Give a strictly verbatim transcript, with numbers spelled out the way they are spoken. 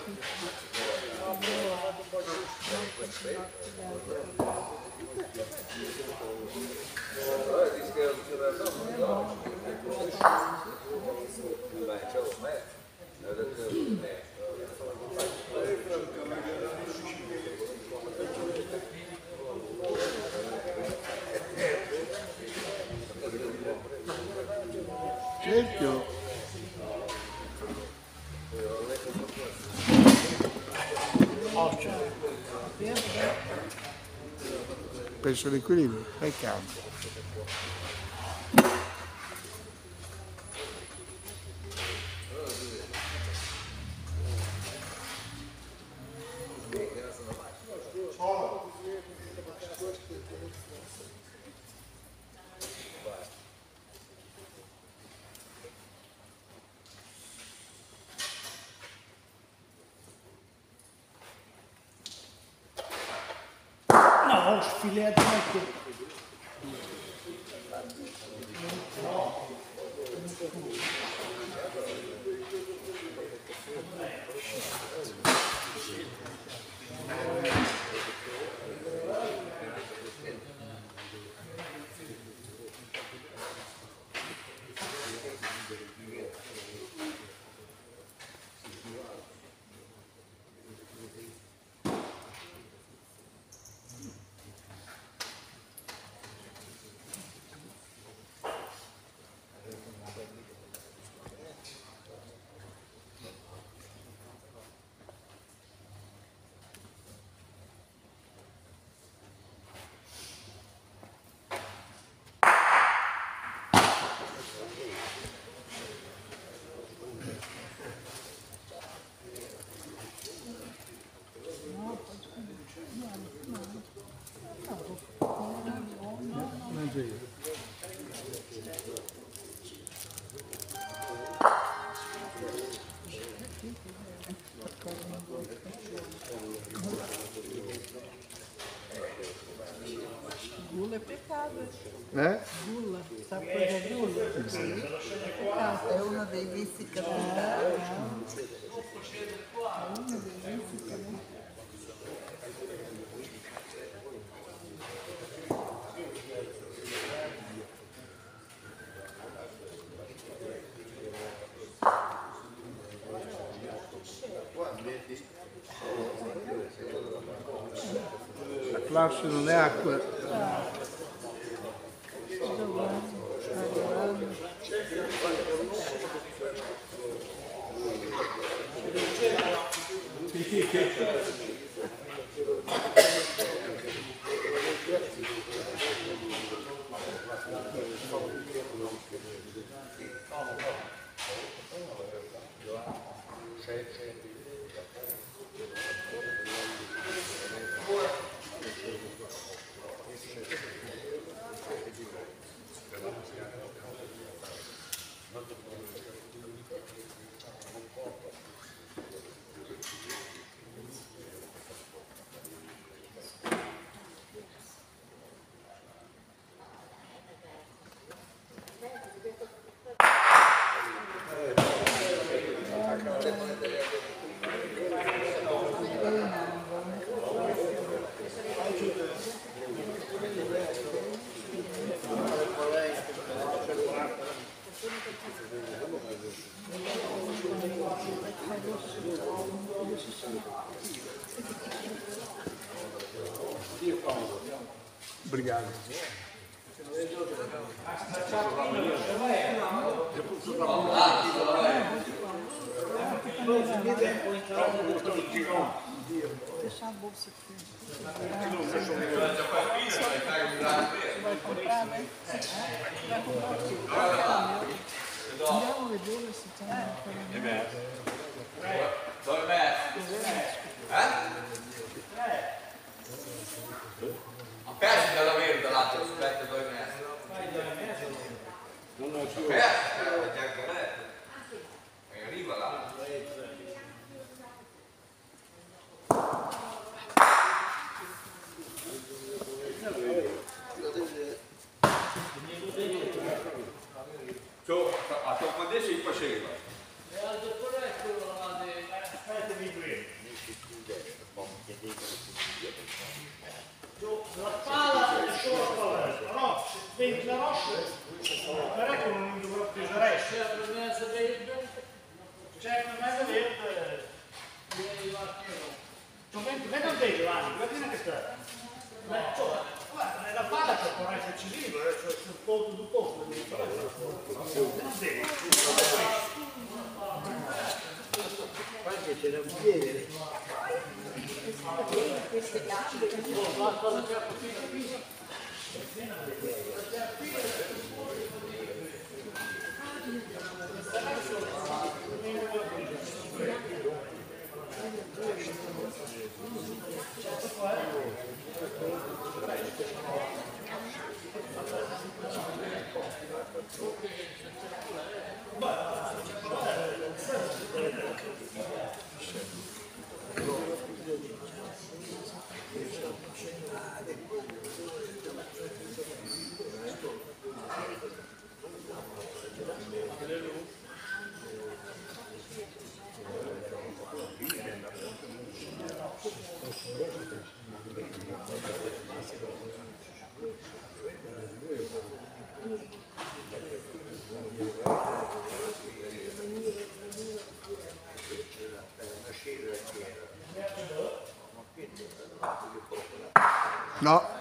Cerchio. Penso l'equilibrio, fai campo. No, sfilato anche. Gula é pecado. Eh? Gula, sabe coisa é gula? Sì. È peccato, è uno dei vizi capitali. È uno dei vizi capitali. La classe non è acqua. Obrigado. Fechar a bolsa aqui. Vai comprar, né? Vai comprar o quê? Andiamo a vedere se c'è ancora. Dove metti? Eh? Aperti dalla verde l'altro, aspetta dove metti. Non ho più. Aperti, anche me. E arriva là. Ciao, a quando si faceva? E al dottore è quello, aspetta, mi vedi la rossa? Non è che non dovrò piegare. C'è una mezza verde. C'è una mezza verde. Venga a vedere, Giovanni, guarda che sta. Guarda, nella palla c'è un corretto incisivo, c'è il conto du conto. Non devi. Qualche c'era un piede. Queste gambe. No.